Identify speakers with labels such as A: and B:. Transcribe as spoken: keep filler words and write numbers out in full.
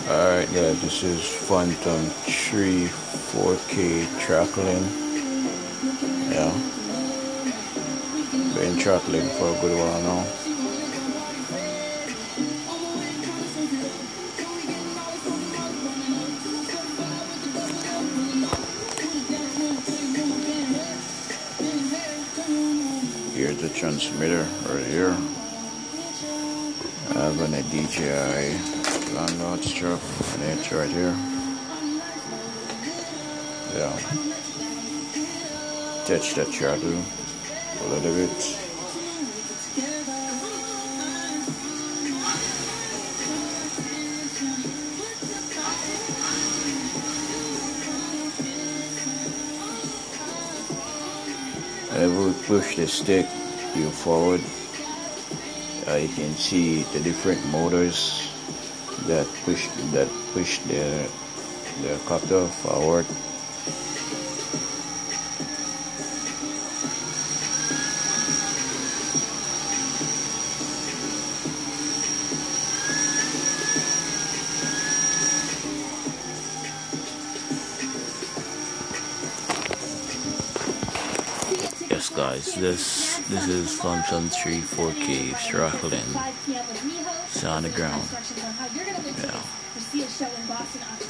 A: Alright guys, this is Phantom three four K Trackling. Yeah. Been trackling for a good while now. Here's the transmitter right here. I have an D J I landlord strap and it's right here. Yeah. Touch that throttle a little bit. Whenever we push the stick you forward, uh, you can see the different motors that push that push the the copter forward. Yes guys, this this is Phantom three four K Trackling. It's on the ground. Yeah.